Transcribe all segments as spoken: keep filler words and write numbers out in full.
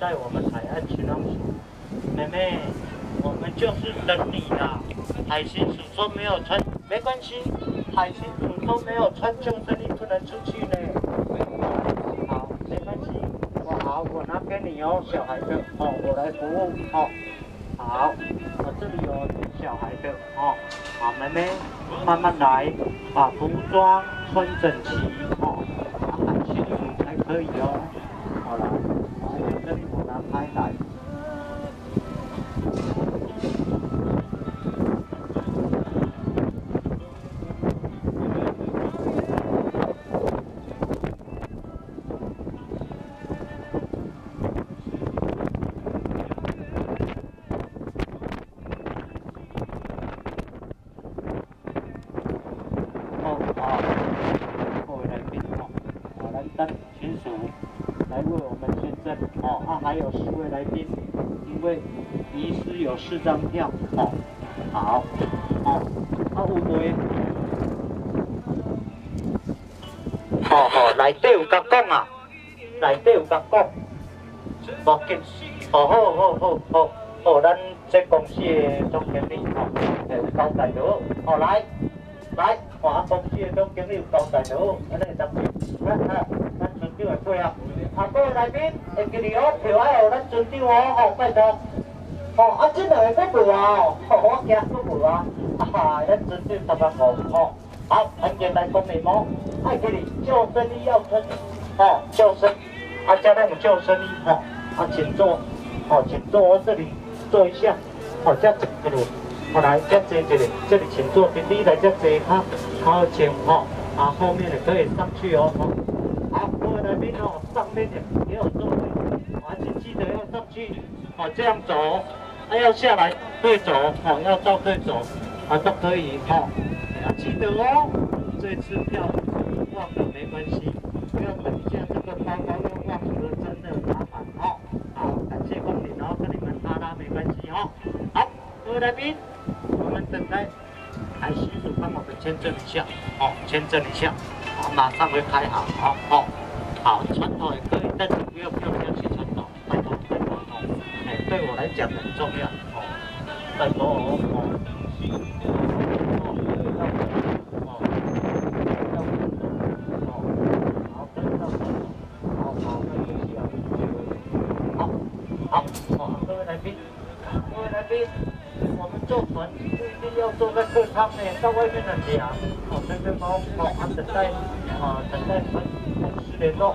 在我们海岸巡逻署。妹妹，我们就是等你啦。海巡署说没有穿，没关系。海巡署说没有穿救生衣不能出去呢。好，没关系。我好，我拿给你哦，小孩的哦，我来服务哦。好，我这里有小孩的哦。好，妹妹，慢慢来，把服装穿整齐哦，海巡署才可以哦。好了，来，这里我拿开来。巡署来为我们签证哦，啊，还有四位来宾，因为遗失有四张票哦，好，哦，啊有袂？哦哦，内底有甲讲啊，内底有甲讲，无紧，哦好好好好好，咱这公司的总经理哦，有交代到，哦来来，我公司的总经理有交代到，安尼得唔？啊啊。咱村长会配合，啊，各位来宾，会记得哦，票爱有咱村长哦，吼，拜托。哦，啊，真两个搁无啊，哦，我惊搁无啊，啊，咱村长十万五，吼，好，很简单讲明哦，爱记得救生衣要穿，哦，救生，啊，加那个救生衣，吼，啊，请坐，哦，请坐我这里坐一下，哦，这这里，好来，这这这里，这里请坐，比你来这这哈，好请，吼，啊，后面的可以上去哦，吼。好，各位来宾哦，上面的也有座位，啊，请记得要上去，哦，这样走，啊，要下来对走，哦，要照对走，啊，都可以，哦，要记得哦，这次票忘了没关系，不要等一下这个包包又忘了，真的麻烦哦。好，感谢光临哦，跟你们哈拉没关系哦。好，各位来宾，我们等待海巡署帮我们签证一下，哦，签证一下。好，马上会开好，好，好，好，船头也可以，但是不要不要不要去船头，拜托拜托哦，哎，对我来讲很重要哦，拜托哦，哦，好，好，各位来宾，各位来宾，我们坐船不一定要坐在客舱呢，到外面很凉。哦，这边包哦，啊，等待啊，等待船公司联络。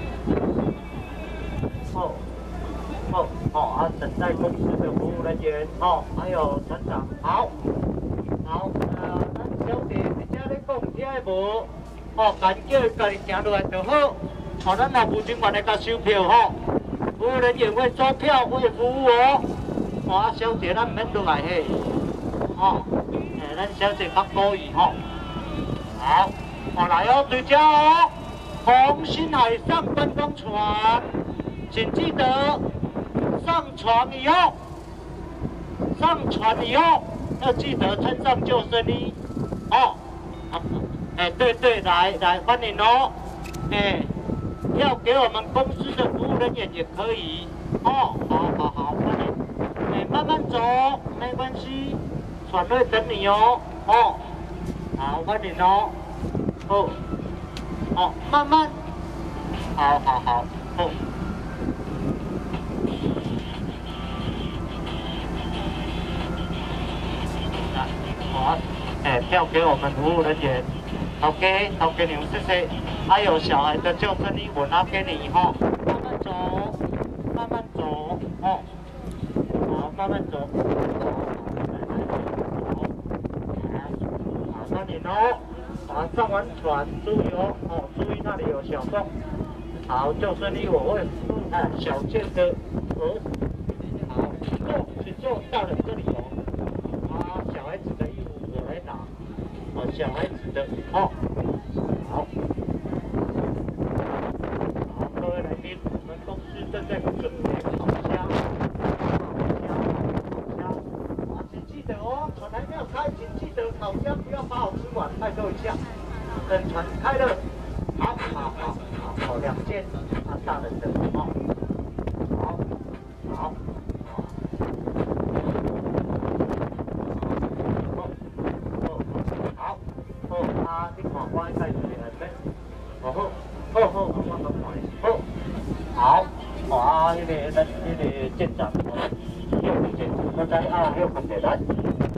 哦，哦，哦，啊，等待公司的服务人员哦，还有船长，好，好，呃，咱小弟直接咧讲遮个无，哦，赶叫伊家己行落来就好。哦，咱若无情愿来甲收票吼，服务人员会收票会服务哦。哦，啊，小姐咱免落来嘿，哦，诶，咱小姐较故意吼。好，我来哦，对焦哦，红星海上观光船，请记得上船以后，上船以后要记得穿上救生衣哦。啊，哎，对对，来来，欢迎哦，哎，要给我们公司的服务人员也可以哦。好好好，欢迎，哎，慢慢走，没关系，船会等你哦，哦。好，欢迎哦。哦，哦，慢慢，好好好，哦。来，好，哎，票给我们服务人员 ，OK， 都给你们，谢谢。还有小孩的救生衣，我拿给你哈、哦，慢慢走，慢慢走，哦，好，慢慢走。好，欢迎哦。啊，上完船注意哦，哦，注意那里有小洞。好，救生衣我会附哎，小健的盒子。好，请坐，请坐，大人这里有。啊，小孩子的衣服我来拿。哦，小孩子的哦。好。好，各位来宾，我们公司正在准备烤箱。烤箱，啊，请记得哦，船还没有开，请记得烤箱不要把好吃完，拜托一下。等船开了，好，好，好，好，好，两件啊，大人的哦，好。 好。好，好，啊，你看我在这里面，好好，好好，我我看，好，好，啊，迄个咱迄个进站，六分钟，咱再啊六分钟来。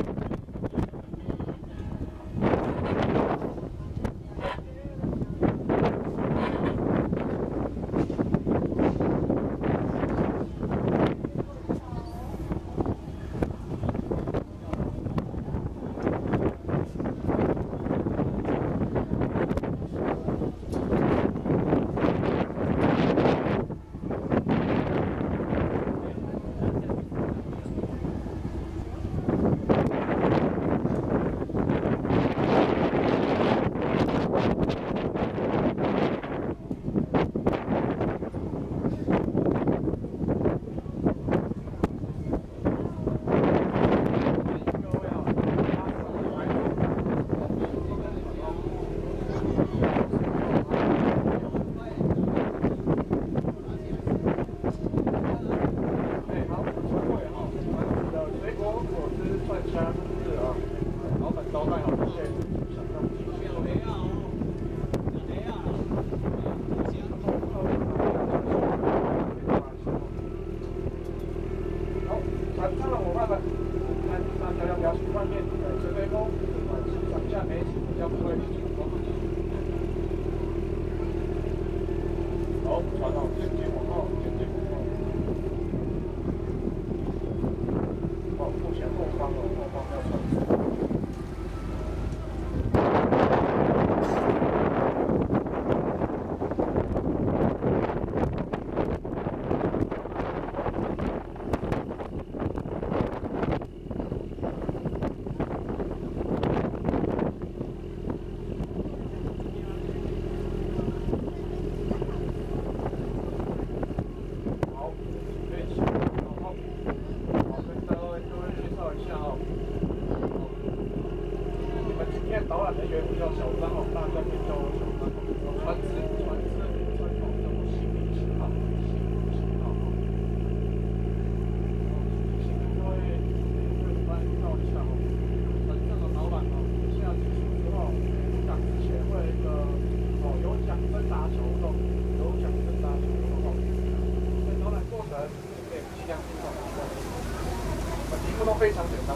非常简单。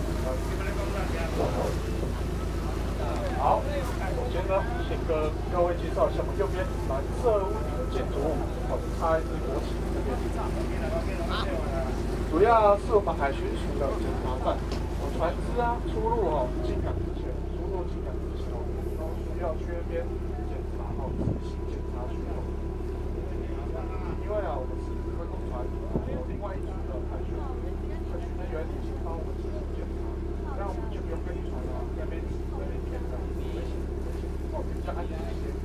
好，首先呢，先跟各位介绍一下右边蓝色屋顶的建筑物，哦，它是国旗这边。主要是我们海巡署的检查站，哦，船只啊出入哦进港之前，出入进港之前哦，都需要缺边检查哦，仔细检查巡逻。因为啊，我们是指挥工船有另外一组的海巡海巡人员已经帮我们进行检查，这样我们就不用跟船啊那边那边填的，哦，比较安全一些。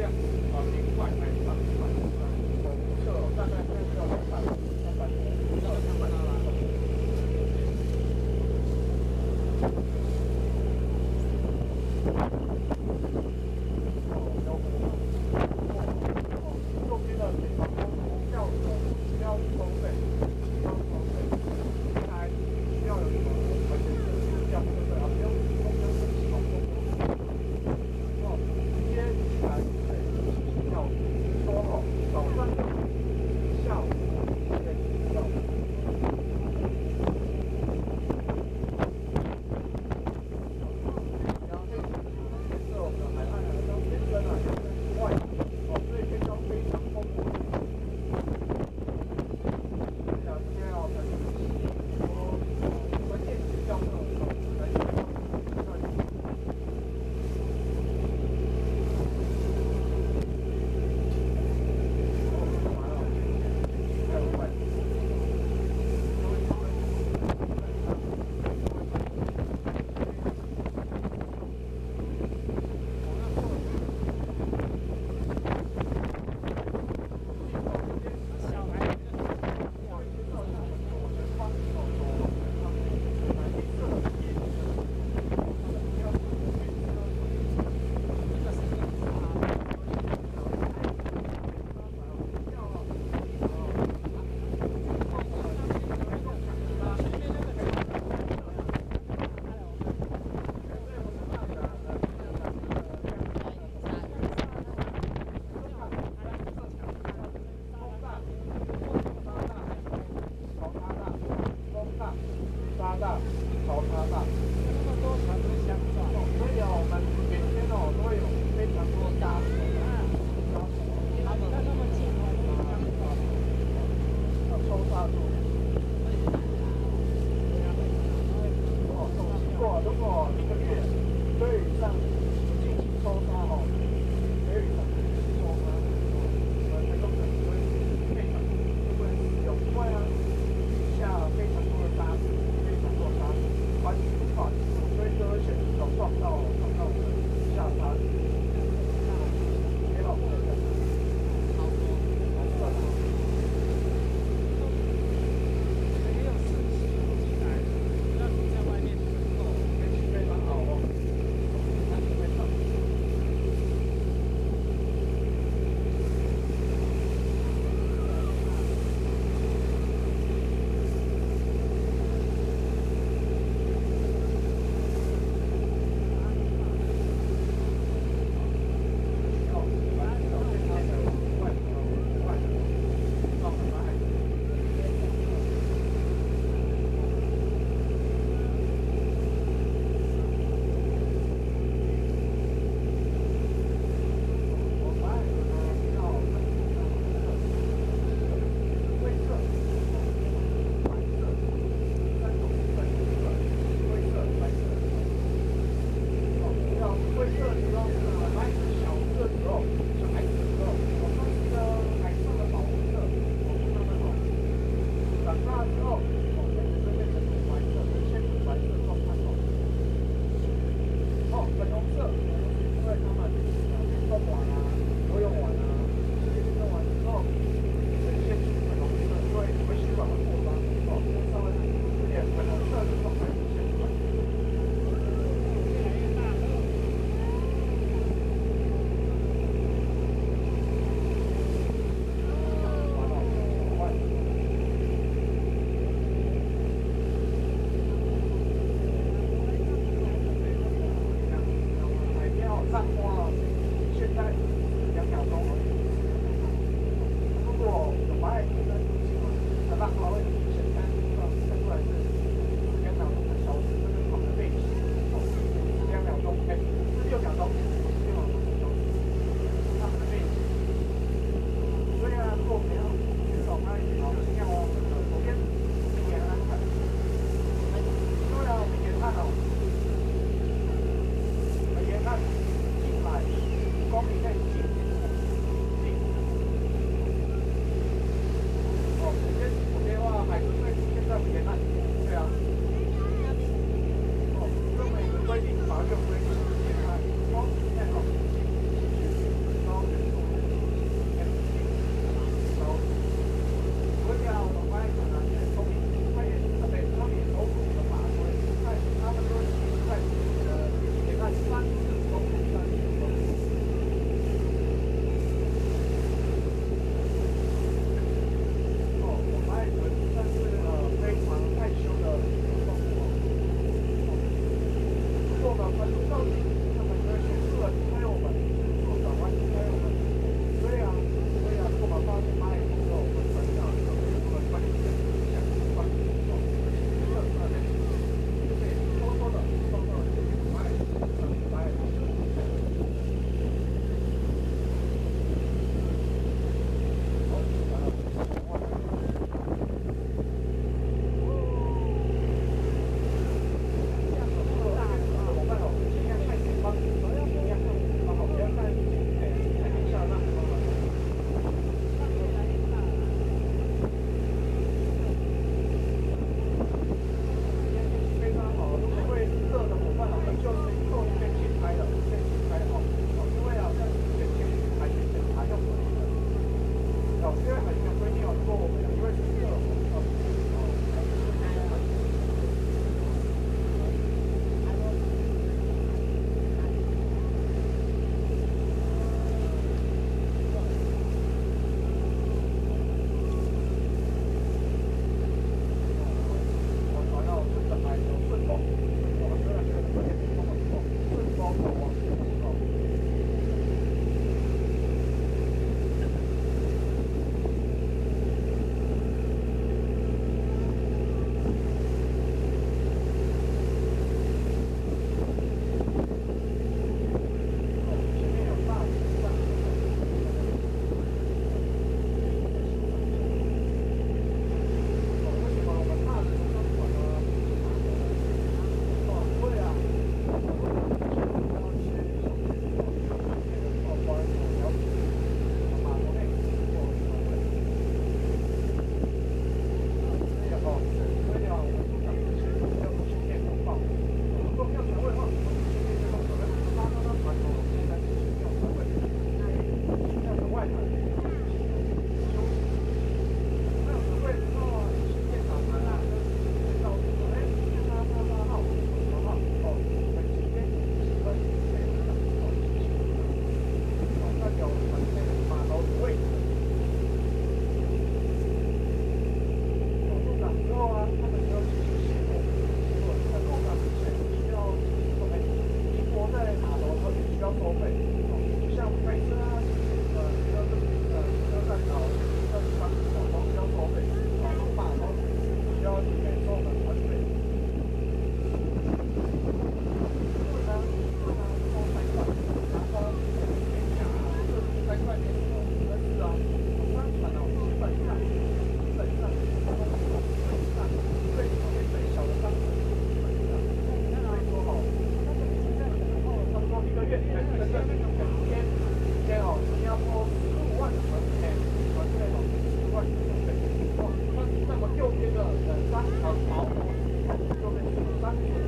量啊零块还是上百我不测哦，大概现在是要两百三百到两百多。规定罚就规定，光现在好，继续，然后因为很严规定哦，如果我们有一位乘客哦，三